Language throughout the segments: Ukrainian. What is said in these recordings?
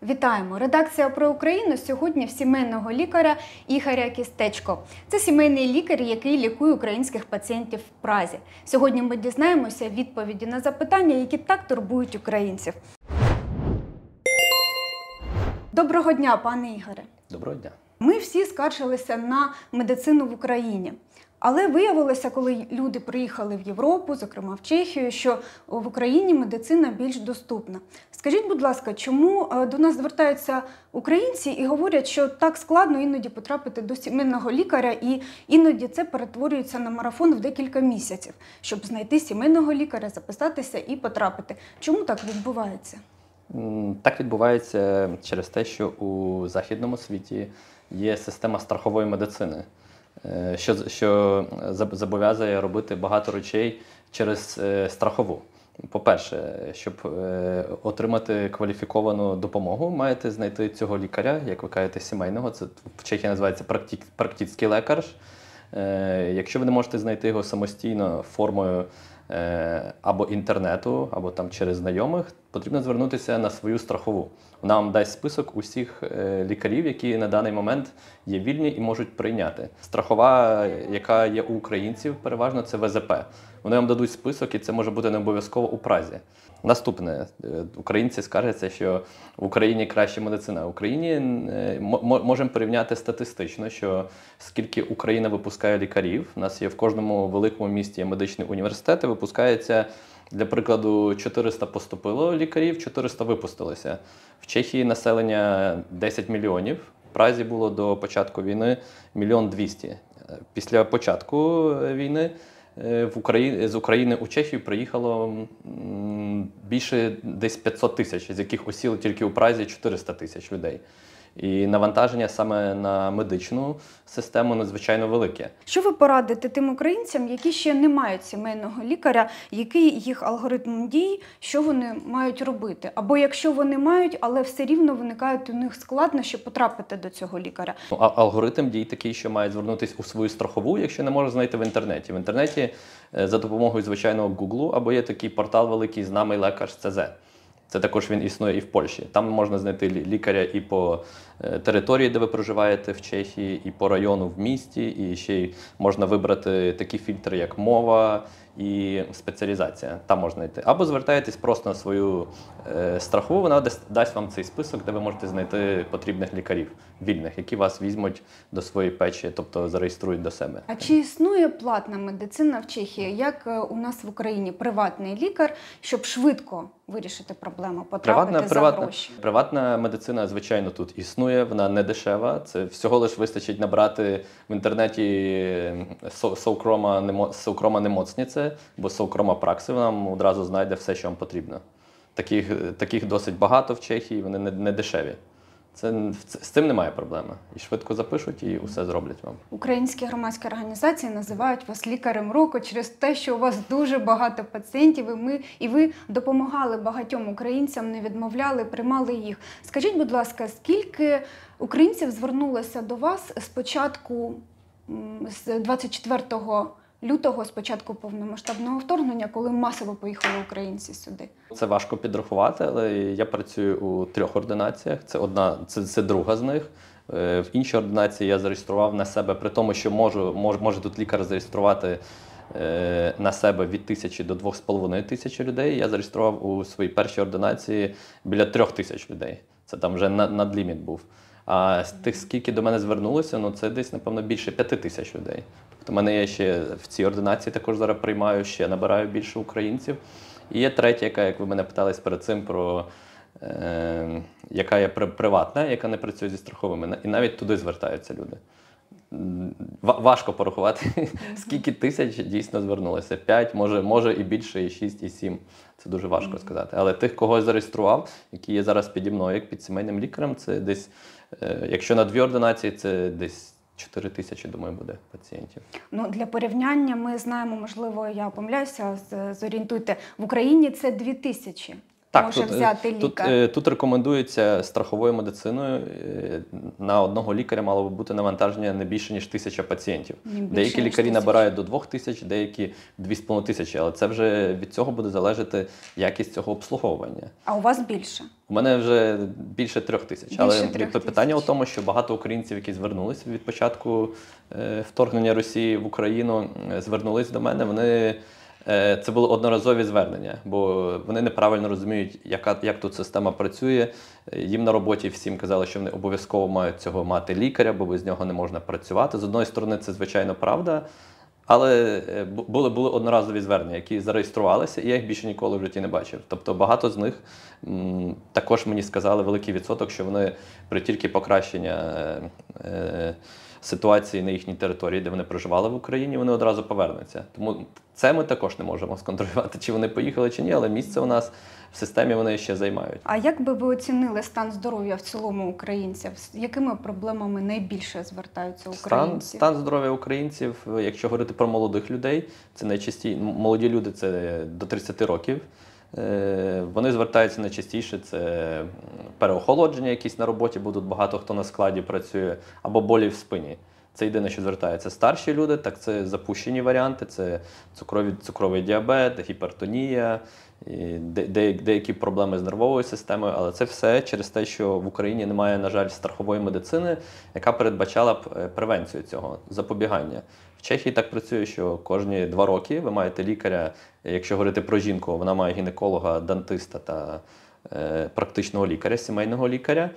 Вітаємо! Редакція «Про Україну» сьогодні в сімейного лікаря Ігоря Кістечко. Це сімейний лікар, який лікує українських пацієнтів в Празі. Сьогодні ми дізнаємося відповіді на запитання, які так турбують українців. Доброго дня, пане Ігоре! Доброго дня! Ми всі скаржилися на медицину в Україні. Але виявилося, коли люди приїхали в Європу, зокрема в Чехію, що в Україні медицина більш доступна. Скажіть, будь ласка, чому до нас звертаються українці і говорять, що так складно іноді потрапити до сімейного лікаря, і іноді це перетворюється на марафон в декілька місяців, щоб знайти сімейного лікаря, записатися і потрапити. Чому так відбувається? Так відбувається через те, що у західному світі є система страхової медицини, що зобов'язує робити багато речей через страхову. По-перше, щоб отримати кваліфіковану допомогу, маєте знайти цього лікаря, як ви кажете, сімейного. Це в Чехії називається практичний лікар. Якщо ви не можете знайти його самостійно формою або інтернету, або там через знайомих, потрібно звернутися на свою страхову. Вона вам дасть список усіх лікарів, які на даний момент є вільні і можуть прийняти. Страхова, яка є у українців, переважно це ВЗП. Вони вам дадуть список, і це може бути не обов'язково у Празі. Наступне. Українці скаржаться, що в Україні краща медицина. В Україні можемо порівняти статистично, що скільки Україна випускає лікарів, у нас є в кожному великому місті є медичний університет, і випускається, для прикладу, 400 поступило лікарів, 400 випустилося. В Чехії населення 10 мільйонів, в Празі було до початку війни 1 200 000. Після початку війни з України у Чехію приїхало більше десь 500 тисяч, з яких осіли тільки у Празі 400 тисяч людей. І навантаження саме на медичну систему надзвичайно велике. Що ви порадите тим українцям, які ще не мають сімейного лікаря, який їх алгоритм дій, що вони мають робити? Або якщо вони мають, але все рівно виникають у них складнощі потрапити до цього лікаря? Алгоритм дій такий, що мають звернутися у свою страхову, якщо не можуть знайти в інтернеті. В інтернеті за допомогою звичайного Google, або є такий портал великий «Знамий лекар.cz». Це також він існує і в Польщі. Там можна знайти лікаря і по території, де ви проживаєте в Чехії, і по району в місті, і ще й можна вибрати такі фільтри, як мова і спеціалізація. Там можна йти. Або звертаєтесь просто на свою страхову, вона дасть вам цей список, де ви можете знайти потрібних лікарів, вільних, які вас візьмуть до своєї печі, тобто зареєструють до себе. А чи існує платна медицина в Чехії, як у нас в Україні, приватний лікар, щоб швидко вирішити проблему, потрапити за гроші? Приватна медицина, звичайно, тут існує, вона не дешева. Це всього лиш вистачить набрати в інтернеті «Соукрома немоцніце» або «Соукрома пракси», вона вам одразу знайде все, що вам потрібно. Таких досить багато в Чехії, вони не дешеві. З цим немає проблеми. І швидко запишуть, і усе зроблять вам. Українські громадські організації називають вас лікарем року через те, що у вас дуже багато пацієнтів, і ви допомагали багатьом українцям, не відмовляли, приймали їх. Скажіть, будь ласка, скільки українців звернулося до вас з 24 лютого, з початку повномасштабного вторгнення, коли масово поїхали українці сюди? Це важко підрахувати, але я працюю у 3 ординаціях. Це друга з них. В іншій ординації я зареєстрував на себе, при тому, що може тут лікар зареєструвати на себе від 1000 до 2500 людей. Я зареєстрував у своїй першій ординації біля 3000 людей. Це там вже надліміт був. А з тих, скільки до мене звернулося, це десь, напевно, більше 5000 людей. Тобто в мене є ще в цій ординації, також зараз приймаю, ще набираю більше українців. І є третя, яка, як ви мене питались перед цим, яка є приватна, яка не працює зі страховими. І навіть туди звертаються люди. Важко порахувати, скільки тисяч дійсно звернулося. 5, може і більше, і 6, і 7. Це дуже важко сказати. Але тих, кого я зареєстрував, які є зараз піді мною, як під сімейним лікарем, це десь, якщо на 2 ординації, це десь 4000, думаю, буде пацієнтів. Для порівняння ми знаємо, можливо, я помиляюся, зорієнтуйте, в Україні це 2000. може взяти лікар? Тут рекомендується страховою медициною. На одного лікаря мало би бути навантаження не більше, ніж 1000 пацієнтів. Деякі лікарі набирають до 2000, деякі 2500, але це вже від цього буде залежати якість цього обслуговування. А у вас більше? У мене вже більше 3000. Але питання у тому, що багато українців, які звернулися від початку вторгнення Росії в Україну, звернулись до мене. Це були одноразові звернення, бо вони неправильно розуміють, як тут система працює. Їм на роботі всім казали, що вони обов'язково мають цього мати лікаря, бо без нього не можна працювати. З одної сторони, це, звичайно, правда, але були одноразові звернення, які зареєструвалися, і я їх більше ніколи в житті не бачив. Тобто багато з них також мені сказали, великий відсоток, що вони при тільки покращення ситуації на їхній території, де вони проживали в Україні, вони одразу повернуться. Тому це ми також не можемо сконтролювати, чи вони поїхали, чи ні, але місце у нас в системі вони ще займають. А як би ви оцінили стан здоров'я в цілому українців? З якими проблемами найбільше звертаються українці? Стан здоров'я українців, якщо говорити про молодих людей, це найчастіше, молоді люди, це до 30 років. Вони звертаються найчастіше, це переохолодження якісь на роботі, бо тут багато хто на складі працює, або болі в спині. Це єдине, що звертається. Старші люди, так це запущені варіанти, це цукровий діабет, гіпертонія, деякі проблеми з нервовою системою, але це все через те, що в Україні немає, на жаль, страхової медицини, яка передбачала б превенцію цього, запобігання. В Чехії так працює, що кожні 2 роки ви маєте лікаря, якщо говорити про жінку, вона має гінеколога, дантиста та практичного лікаря, сімейного лікаря.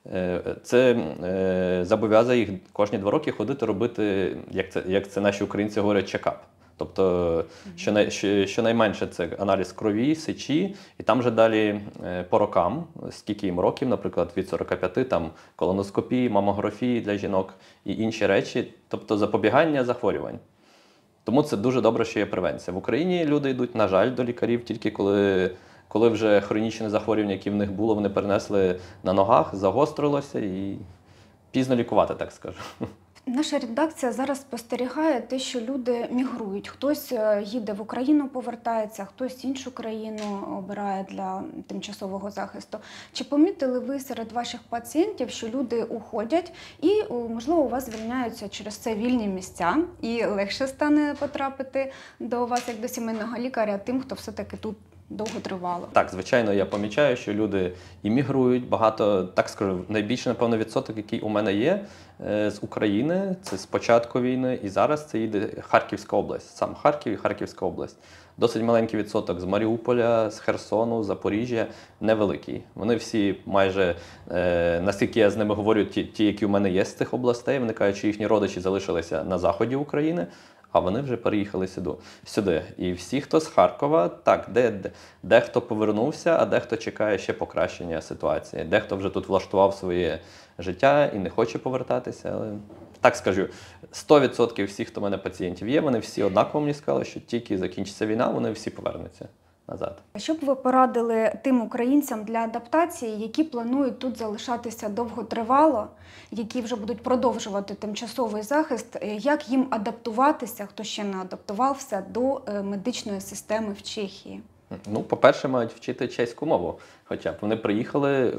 Це зобов'язує їх кожні 2 роки ходити робити, як це наші українці говорять, чекап. Тобто, щонайменше це аналіз крові, сечі, і там вже далі по рокам, скільки їм років, наприклад, від 45, там колоноскопії, мамографії для жінок і інші речі, тобто запобігання захворювань. Тому це дуже добре, що є превенція. В Україні люди йдуть, на жаль, до лікарів тільки коли вже хронічне захворювання, яке в них було, вони перенесли на ногах, загострилося і пізно лікувати, так скажу. Наша редакція зараз спостерігає те, що люди мігрують. Хтось їде в Україну, повертається, хтось іншу країну обирає для тимчасового захисту. Чи помітили ви серед ваших пацієнтів, що люди уходять і, можливо, у вас звільняються через це вільні місця і легше стане потрапити до вас як до сімейного лікаря тим, хто все-таки тут довготривало? Так, звичайно, я помічаю, що люди іммігрують, багато, так скажу, найбільше, напевно, відсоток, який у мене є з України, це з початку війни, і зараз це їде Харківська область, сам Харків і Харківська область. Досить маленький відсоток з Маріуполя, з Херсону, Запоріжжя, невеликий. Вони всі майже, наскільки я з ними говорю, ті, які у мене є з тих областей, вони кажуть, що їхні родичі залишилися на заході України, а вони вже переїхали сюди. І всі, хто з Харкова, так, дехто повернувся, а дехто чекає ще покращення ситуації. Дехто вже тут влаштував своє життя і не хоче повертатися. Але так скажу, 100% всіх, хто в мене пацієнтів є, вони всі однаково мені сказали, що тільки закінчиться війна, вони всі повернуться назад. Що б ви порадили тим українцям для адаптації, які планують тут залишатися довготривало, які вже будуть продовжувати тимчасовий захист, як їм адаптуватися, хто ще не адаптувався, до медичної системи в Чехії? Ну, по-перше, мають вчити чеську мову, хоча б. Вони приїхали,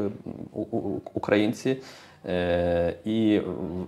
українці, і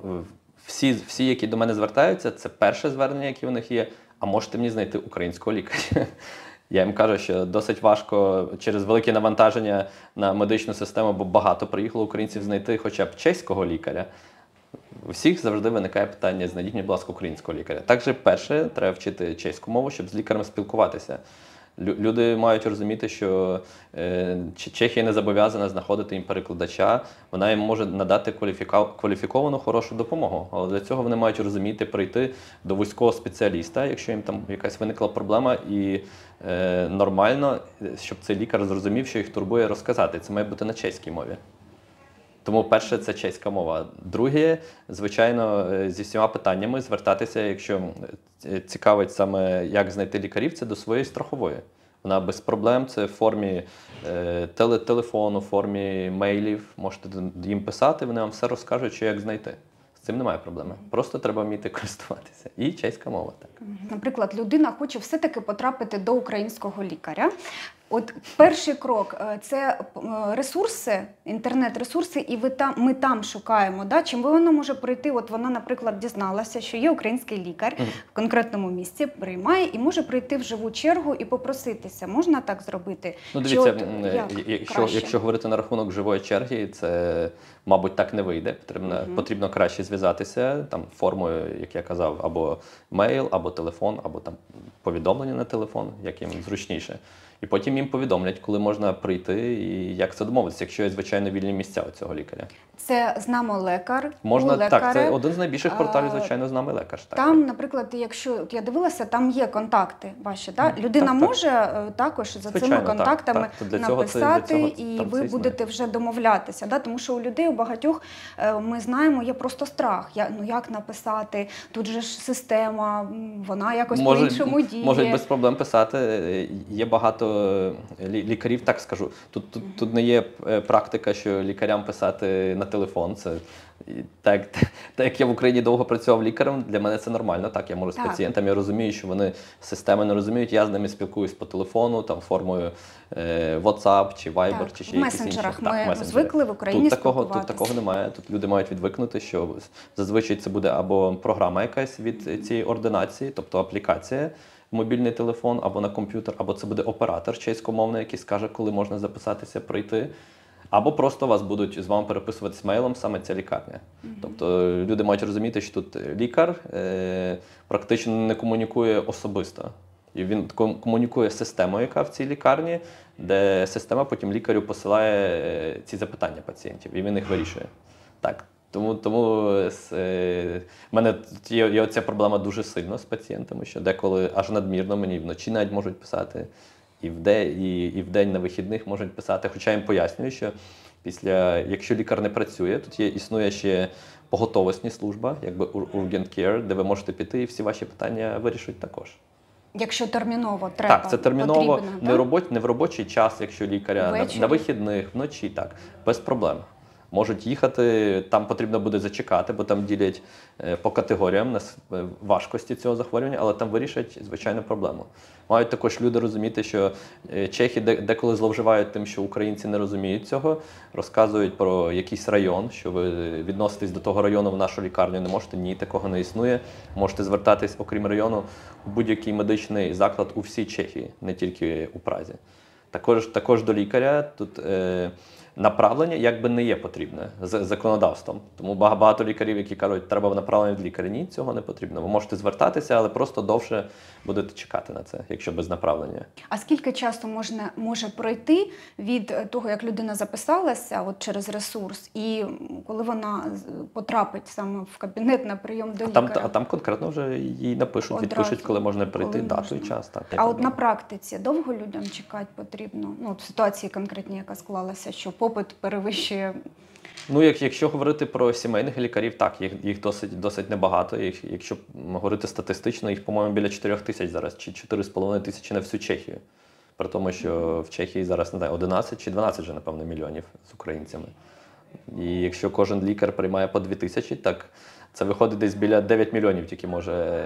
всі, які до мене звертаються, це перше звернення, яке у них є, а можете мені знайти українського лікаря. Я їм кажу, що досить важко через велике навантаження на медичну систему, бо багато приїхало українців, знайти хоча б чеського лікаря. У всіх завжди виникає питання, знайдіть мені, будь ласка, українського лікаря. Також перше, треба вчити чеську мову, щоб з лікарем спілкуватися. Люди мають розуміти, що Чехія не зобов'язана знаходити їм перекладача, вона їм може надати кваліфіковану, хорошу допомогу. Але для цього вони мають розуміти, прийти до вузького спеціаліста, якщо їм там якась виникла проблема, і нормально, щоб цей лікар зрозумів, що їх турбує, розказати. Це має бути на чеській мові. Тому перше – це чеська мова. Друге, звичайно, зі всіма питаннями звертатися, якщо цікавить саме, як знайти лікарів, це до своєї страхової. Вона без проблем, це в формі телефону, в формі мейлів. Можете їм писати, вони вам все розкажуть, що як знайти. З цим немає проблеми. Просто треба вміти користуватися. І чеська мова. Так. Наприклад, людина хоче все-таки потрапити до українського лікаря. От перший крок це ресурси, інтернет-ресурси, і ми там шукаємо. Да? Чим воно може прийти? От вона, наприклад, дізналася, що є український лікар в конкретному місці, приймає і може прийти в живу чергу і попроситися. Можна так зробити? Ну, дивіться, якщо говорити на рахунок живої черги, це, мабуть, так не вийде. Потрібно краще зв'язатися там формою, як я казав, або мейл, або телефон, або там повідомлення на телефон, як їм зручніше. І потім їм повідомлять, коли можна прийти і як це домовитися, якщо є, звичайно, вільні місця у цього лікаря. Це «Знамо лекар». Можна, так, це один з найбільших порталів, звичайно, «Знамо лекар». Так. Там, наприклад, якщо я дивилася, там є контакти ваші. Да? Людина може також за цими контактами написати, і ви будете вже домовлятися. Да? Тому що у людей, у багатьох, ми знаємо, є просто страх. Як написати? Тут же ж система, вона якось по-іншому діє. Можуть без проблем писати. Є багато лікарів, так скажу. Тут не є практика, що лікарям писати на телефон. Це так як я в Україні довго працював лікарем, для мене це нормально. Так, я можу з пацієнтами, я розумію, що вони системи не розуміють, я з ними спілкуюсь по телефону, там формою WhatsApp чи Viber, чи ще якісь інші. В месенджерах ми звикли в Україні спілкуватися. Тут такого немає. Тут люди мають відвикнути, що зазвичай це буде або програма якась від цієї ординації, тобто аплікація, мобільний телефон або на комп'ютер, або це буде оператор чеськомовний, який скаже, коли можна записатися, прийти. Або просто вас будуть з вами переписуватись мейлом саме ця лікарня. Тобто люди мають розуміти, що тут лікар практично не комунікує особисто. І він комунікує з системою, яка в цій лікарні, де система потім лікарю посилає ці запитання пацієнтів, і він їх вирішує. Так. Тому в мене є ця проблема дуже сильно з пацієнтами, що деколи аж надмірно мені вночі навіть можуть писати, і в день на вихідних можуть писати. Хоча їм пояснюю, що якщо лікар не працює, тут існує ще поготовісна служба, якби urgent care, де ви можете піти і всі ваші питання вирішують також. Якщо терміново треба. Так, це терміново, не в робочий час, якщо лікаря на вихідних, вночі, так, без проблем. Можуть їхати, там потрібно буде зачекати, бо там ділять по категоріям важкості цього захворювання, але там вирішать, звичайно, проблему. Мають також люди розуміти, що чехи деколи зловживають тим, що українці не розуміють цього, розказують про якийсь район, що ви відноситесь до того району в нашу лікарню не можете, ні, такого не існує. Можете звертатись, окрім району, у будь-який медичний заклад у всій Чехії, не тільки у Празі. Також до лікаря тут направлення якби не є потрібне з законодавством. Тому багато лікарів, які кажуть, треба направлення від лікаря. Ні, цього не потрібно. Ви можете звертатися, але просто довше будете чекати на це, якщо без направлення. А скільки часу може пройти від того, як людина записалася от через ресурс, і коли вона потрапить саме в кабінет на прийом до лікаря? А там конкретно вже їй напишуть, відпишуть, коли можна прийти, дату і час. Так, а от на практиці довго людям чекати потрібно? Ну, от в ситуації конкретній, яка склалася, що попит перевищує. Ну, якщо говорити про сімейних лікарів, так, їх досить небагато. Якщо говорити статистично, їх, по-моєму, біля 4 тисяч зараз, чи 4,5 тисячі на всю Чехію. При тому, що в Чехії зараз, не знаю, 11 чи 12 вже, напевно, мільйонів з українцями. І якщо кожен лікар приймає по 2 тисячі, так це виходить десь біля 9 мільйонів тільки може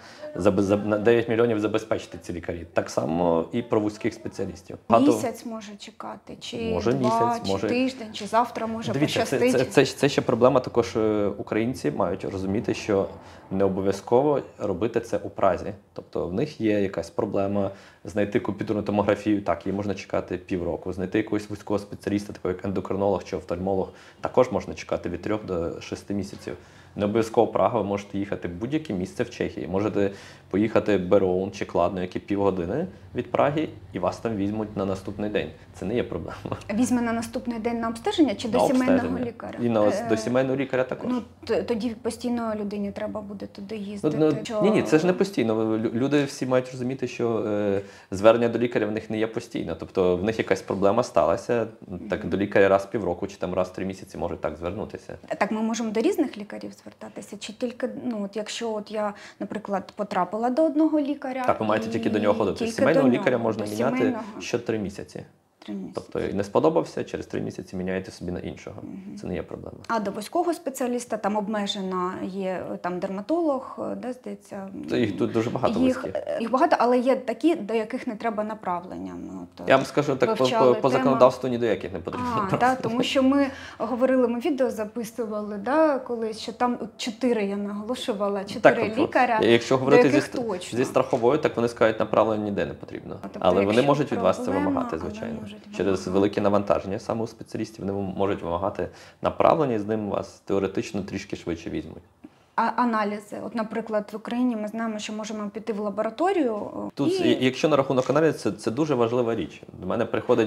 9 мільйонів забезпечити ці лікарі. Так само і про вузьких спеціалістів. Місяць може чекати, чи може 2, чи тиждень, чи завтра може пощастити. Це ще проблема також. Українці мають розуміти, що не обов'язково робити це у Празі. Тобто в них є якась проблема знайти комп'ютерну томографію, так, її можна чекати півроку. Знайти якогось вузького спеціаліста, такого як ендокринолог чи офтальмолог, також можна чекати від 3 до 6 місяців. Не обов'язково Прага, ви можете їхати в будь-яке місце в Чехії. Можете поїхати в Бероун чи Кладно, які півгодини від Праги, і вас там візьмуть на наступний день. Це не є проблема. Візьме на наступний день на обстеження чи до сімейного лікаря? І до сімейного лікаря також. Ну, тоді постійно людині треба буде туди їздити. Ні, це ж не постійно. Люди всі мають розуміти, що звернення до лікаря в них не є постійно. Тобто в них якась проблема сталася, так до лікаря раз в півроку чи там раз в 3 місяці можуть так звернутися. Так ми можемо до різних лікарів звертатися? Чи тільки, якщо я, наприклад, потрапила до одного лікаря? Так, ви маєте тільки до нього ходити. Сімейного лікаря можна міняти що 3 місяці. 3 місяці. Тобто не сподобався, через 3 місяці міняєте собі на іншого. Це не є проблема. А до вузького спеціаліста там обмежена є там дерматолог, да, здається? Їх тут дуже багато вузьких. Їх багато, але є такі, до яких не треба направлення. От, Я вам скажу, так по законодавству ні до яких не потрібно. Тому що ми говорили, ми відео записували, да, колись, що там 4, я наголошувала, 4 лікаря, якщо до говорити яких точно. зі страховою, так вони скажуть, направлення ніде не потрібно. Тобто, але вони можуть від вас це проблема, вимагати, але звичайно. можуть Через вимагати. велике навантаження саме у спеціалістів вони можуть вимагати направлення, і з ним вас теоретично трішки швидше візьмуть. А аналізи? От, наприклад, в Україні ми знаємо, що можемо піти в лабораторію. Тут, якщо на рахунок аналізу, це дуже важлива річ. До мене приходить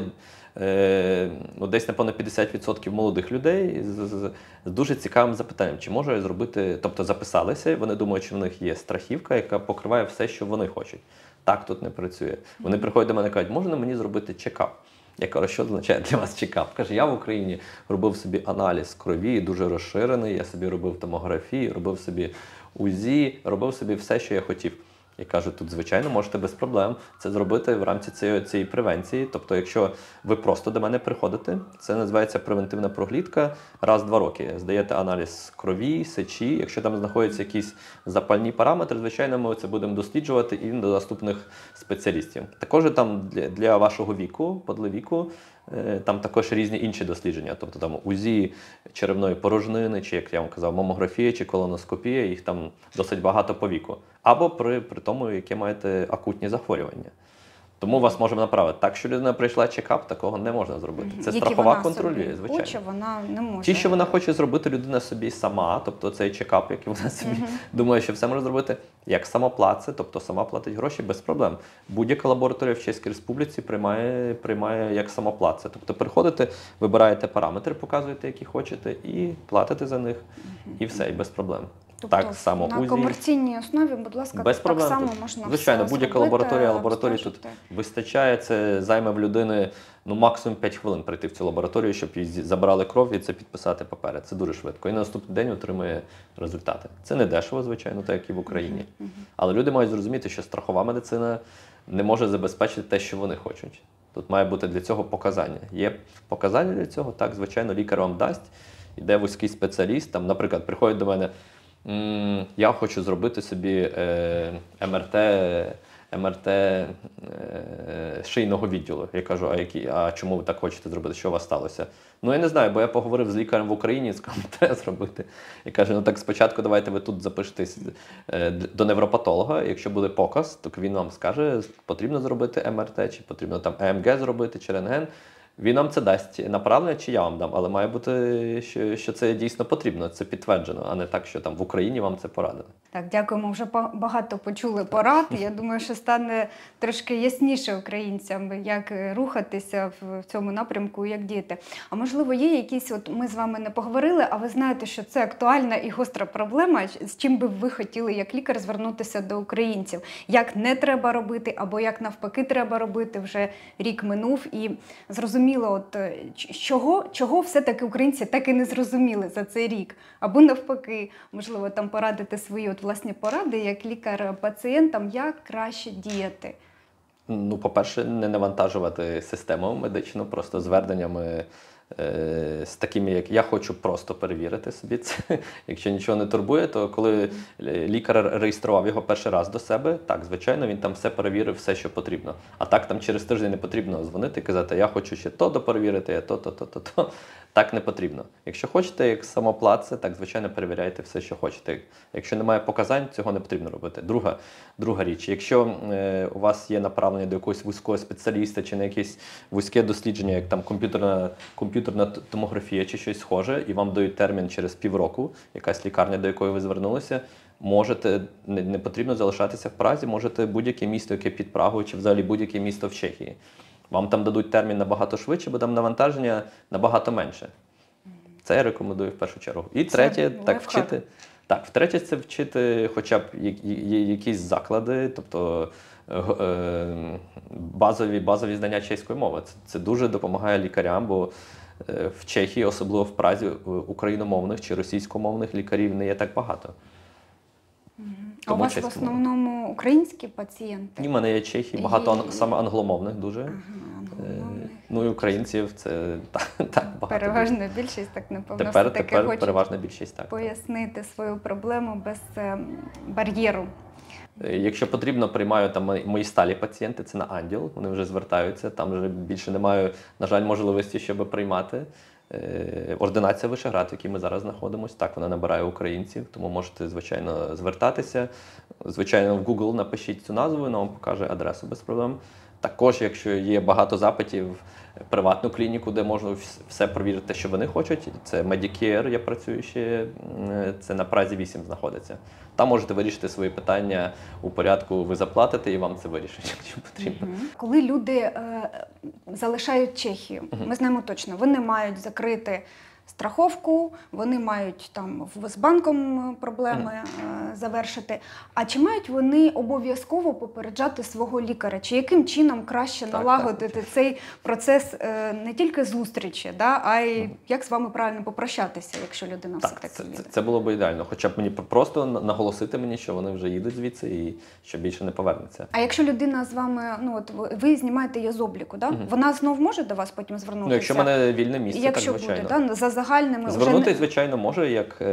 десь, напевно, 50% молодих людей з дуже цікавим запитанням, чи можу я зробити, тобто записалися, вони думають, що в них є страхівка, яка покриває все, що вони хочуть. Так тут не працює. Вони приходять до мене і кажуть, можна мені зробити чекап? Я кажу, що означає для вас чекап? Каже, я в Україні робив собі аналіз крові, дуже розширений, я собі робив томографію, робив собі УЗІ, робив собі все, що я хотів. Я кажу, тут, звичайно, можете без проблем це зробити в рамці цієї превенції. Тобто, якщо ви просто до мене приходите, це називається превентивна проглядка, раз в 2 роки. Здаєте аналіз крові, сечі. Якщо там знаходяться якісь запальні параметри, звичайно, ми це будемо досліджувати і до наступних спеціалістів. Також там для вашого віку, подлевіку, там також різні інші дослідження, тобто там УЗІ черевної порожнини, чи, як я вам казав, мамографія, чи колоноскопія, їх там досить багато по віку. Або при тому, яке маєте акутні захворювання. Тому вас можемо направити. Так, що людина прийшла чекап, такого не можна зробити. Це страхова контролює, звичайно. Хоче, вона не може. Ті, що вона хоче зробити людина собі сама, тобто цей чекап, який вона собі думає, що все може зробити, як самоплатце, тобто сама платить гроші, без проблем. Будь-яка лабораторія в Чеській Республіці приймає як самоплатце. Тобто приходите, вибираєте параметри, показуєте, які хочете, і платите за них, і все, і без проблем. Тобто, так само на УЗІ. комерційній основі, будь ласка, без проблем. так само Тут, можна звичайно, все будь-яка зробити, лабораторії тут вистачає. Це займе в людини максимум 5 хвилин прийти в цю лабораторію, щоб їй забрали кров і це підписати папери. Це дуже швидко. І на наступний день отримує результати. Це не дешево, звичайно, так як і в Україні. Але люди мають зрозуміти, що страхова медицина не може забезпечити те, що вони хочуть. Тут має бути для цього показання. Є показання для цього, так, звичайно, лікар вам дасть. Іде вузький спеціаліст, там, наприклад, приходить до мене, я хочу зробити собі МРТ шийного відділу. Я кажу, а чому ви так хочете зробити? Що у вас сталося? Ну, я не знаю, бо я поговорив з лікарем в Україні, сказав, треба зробити. Я кажу, ну так спочатку давайте ви тут запишетесь до невропатолога. Якщо буде показ, то він вам скаже, потрібно зробити МРТ, чи потрібно там ЕМГ зробити, чи рентген. Він нам це дасть направлення, чи я вам дам, але має бути, що це дійсно потрібно, це підтверджено, а не так, що там в Україні вам це порадили. Так, дякуємо, вже багато почули порад. Я думаю, що стане трошки ясніше українцям, як рухатися в цьому напрямку, як діяти. А можливо, є якісь, от ми з вами не поговорили, а ви знаєте, що це актуальна і гостра проблема, з чим би ви хотіли, як лікар, звернутися до українців? Як не треба робити, або як навпаки треба робити, вже рік минув і зрозуміло, от чого все-таки українці так і не зрозуміли за цей рік? Або навпаки, можливо, там порадити свої от власні поради, як лікар пацієнтам, як краще діяти? Ну, по-перше, не навантажувати систему медичну, просто зверненнями з такими, як я хочу просто перевірити собі це. Якщо нічого не турбує, то коли лікар реєстрував його перший раз до себе, так, звичайно, він там все перевірив, все, що потрібно. А так там через тиждень не потрібно дзвонити і казати, я хочу ще то доперевірити, то. Так не потрібно. Якщо хочете, як самоплатце, так, звичайно, перевіряйте все, що хочете. Якщо немає показань, цього не потрібно робити. Друга річ, якщо у вас є направлення до якогось вузького спеціаліста чи на якесь вузьке дослідження, як там комп'ютерна томографія чи щось схоже, і вам дають термін через півроку, якась лікарня, до якої ви звернулися, можете, не потрібно залишатися в Празі, можете будь-яке місто, яке під Прагою, чи взагалі будь-яке місто в Чехії. Вам там дадуть термін набагато швидше, бо там навантаження набагато менше. Це я рекомендую в першу чергу. І третє, втретє, це вчити хоча б якісь заклади, тобто базові знання чеської мови. Це дуже допомагає лікарям, бо в Чехії, особливо в Празі, україномовних чи російськомовних лікарів не є так багато. А у вас в основному українські пацієнти? Ні, в мене є чехи, багато саме англомовних дуже. Англомовних. Ну і українців це так багато. Переважна більшість, так напевно, Тепер все-таки хочуть переважна більшість так. пояснити свою проблему без бар'єру. Якщо потрібно, приймаю там мої сталі пацієнти, це на ангел, вони вже звертаються, там вже більше немає, на жаль, можливості, щоб приймати. Ординація Вишеград, в якій ми зараз знаходимося, так, вона набирає українців, тому можете, звичайно, звертатися. Звичайно, в Google напишіть цю назву, вона вам покаже адресу без проблем. Також, якщо є багато запитів, приватну клініку, де можна все провірити, що вони хочуть. Це Medicare, я працюю ще, це на Празі 8 знаходиться. Там можете вирішити свої питання у порядку, ви заплатите і вам це вирішать, якщо потрібно. Коли люди залишають Чехію, ми знаємо точно, вони мають закрити страховку, вони мають там з банком проблеми завершити. А чи мають вони обов'язково попереджати свого лікаря? Чи яким чином краще налагодити цей процес не тільки зустрічі, а й як з вами правильно попрощатися, якщо людина все-таки їде? Це було б ідеально. Хоча б мені просто наголосити мені, що вони вже їдуть звідси і що більше не повернуться. А якщо людина з вами, ви знімаєте її з обліку, вона знов може до вас потім звернутися? Ну, якщо в мене вільне місце, якщо так, звичайно. Буде, за загальними звернутися, звичайно, може,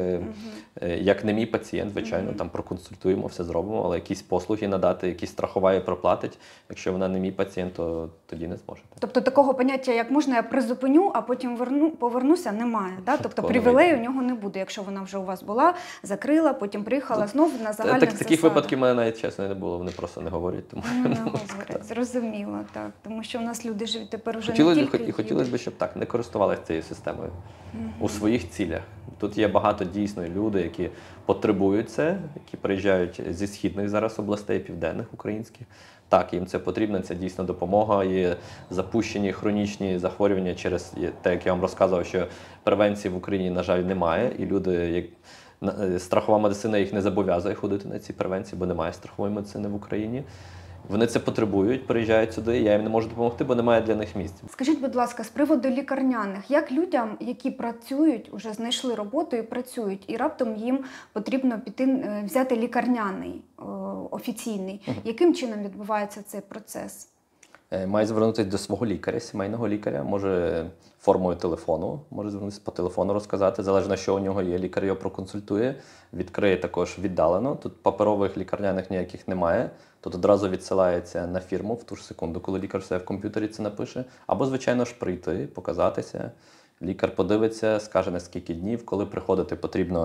як не мій пацієнт, звичайно, там проконсультуємо, все зробимо, але якісь послуги надати, якісь страхова і проплатить. Якщо вона не мій пацієнт, то тоді не зможете. Тобто такого поняття, як можна, я призупиню, а потім повернуся, немає. Тобто привілею у нього не буде, якщо вона вже у вас була, закрила, потім приїхала знову на загальних засадах. Таких випадків в мене навіть, чесно, не було, вони просто не говорять. Тому... Не говорять, зрозуміло, так. Тому що у нас люди живуть тепер вже не тільки... І хотілося б, щоб так, не користувалися цією системою у своїх цілях. Тут є багато дійсно людей, які потребують це, які приїжджають зі східних зараз областей, південних українських. Так, їм це потрібно, це дійсно допомога. Є запущені хронічні захворювання через те, як я вам розказував, що превенції в Україні, на жаль, немає. І люди, страхова медицина їх не зобов'язує ходити на ці превенції, бо немає страхової медицини в Україні. Вони це потребують, приїжджають сюди, я їм не можу допомогти, бо немає для них місць. Скажіть, будь ласка, з приводу лікарняних, як людям, які працюють, вже знайшли роботу і працюють, і раптом їм потрібно піти, взяти лікарняний, офіційний, яким чином відбувається цей процес? Має звернутися до свого лікаря, сімейного лікаря, може формою телефону, може звернутися по телефону розказати, залежно, що у нього є, лікар його проконсультує, відкриє також віддалено. Тут паперових лікарняних ніяких немає, тут одразу відсилається на фірму в ту ж секунду, коли лікар все в комп'ютері це напише. Або, звичайно ж, прийти, показатися, лікар подивиться, скаже на скільки днів, коли приходити потрібно.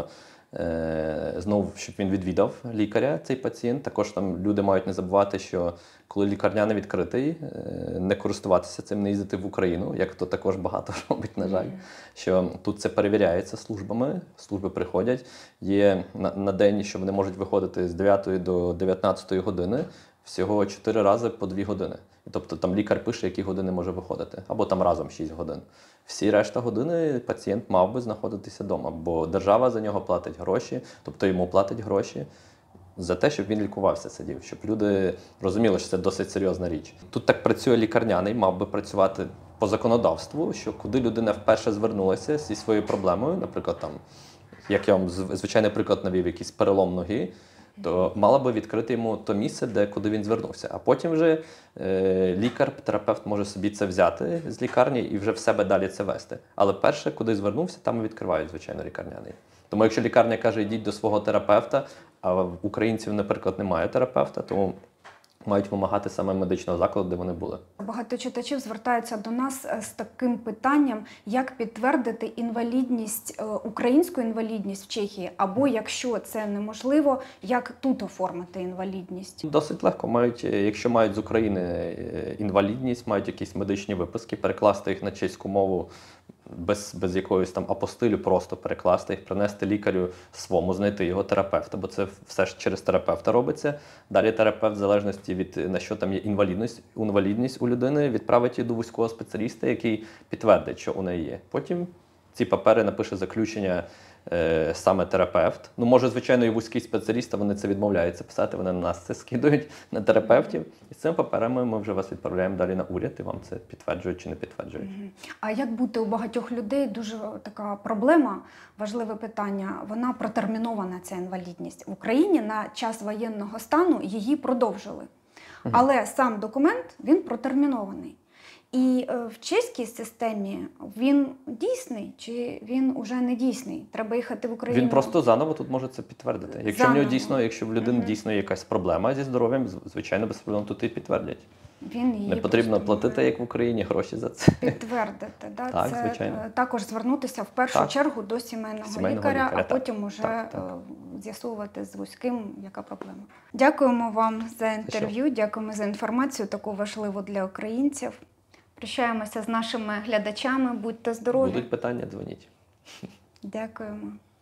Знову, щоб він відвідав лікаря, цей пацієнт. Також там люди мають не забувати, що коли лікарня не відкритий, не користуватися цим, не їздити в Україну, як то також багато робить, на жаль. Що тут це перевіряється службами, служби приходять. Є на день, що вони можуть виходити з 9 до 19 години, всього 4 рази по 2 години. Тобто там лікар пише, які години може виходити, або там разом 6 годин. Всі решта години пацієнт мав би знаходитися вдома, бо держава за нього платить гроші, тобто йому платить гроші за те, щоб він лікувався, сидів, щоб люди розуміли, що це досить серйозна річ. Тут так працює лікарняний, мав би працювати по законодавству, що куди людина вперше звернулася зі своєю проблемою, наприклад, там, як я вам звичайний приклад навів, якийсь перелом ноги, то мала би відкрити йому то місце, куди він звернувся. А потім вже лікар, терапевт може собі це взяти з лікарні і вже в себе далі це вести. Але перше, куди звернувся, там і відкривають, звичайно, лікарняний. Тому якщо лікарня каже, йдіть до свого терапевта, а в українців, наприклад, немає терапевта, тому мають вимагати саме медичного закладу, де вони були. Багато читачів звертаються до нас з таким питанням, як підтвердити інвалідність, українську інвалідність в Чехії, або якщо це неможливо, як тут оформити інвалідність? Досить легко. Якщо мають з України інвалідність, мають якісь медичні виписки, перекласти їх на чеську мову без якоїсь там апостилю, просто перекласти їх, принести лікарю свому, знайти його терапевта, бо це все ж через терапевта робиться. Далі терапевт, в залежності від на що там є інвалідність у людини, відправить її до вузького спеціаліста, який підтвердить, що у неї є. Потім ці папери напише заключення саме терапевт. Ну, може, звичайно, і вузький спеціаліст, вони це відмовляються писати, вони на нас це скидують, на терапевтів. І з цими паперами ми вже вас відправляємо далі на уряд, і вам це підтверджують чи не підтверджують. А як бути у багатьох людей, дуже така проблема, важливе питання, вона протермінована, ця інвалідність. В Україні на час воєнного стану її продовжили. Але сам документ, він протермінований. І в чеській системі він дійсний чи він уже не дійсний? Треба їхати в Україну? Він просто заново тут може це підтвердити. Якщо в нього дійсно, якщо в людини Мгм. дійсно є якась проблема зі здоров'ям, звичайно, без проблем тут і підтвердять. Він її Не потрібно просто платити, має як в Україні, гроші за це. підтвердити. Да? Так, Це звичайно. Також звернутися в першу Так. чергу до сімейного Сімейного лікаря, лікаря, а так. потім уже Так. з'ясовувати з вузьким, яка проблема. Дякуємо вам за інтерв'ю, дякуємо за інформацію, таку важливу для українців. Прощаємося з нашими глядачами. Будьте здорові. Будуть питання, дзвоніть. Дякуємо.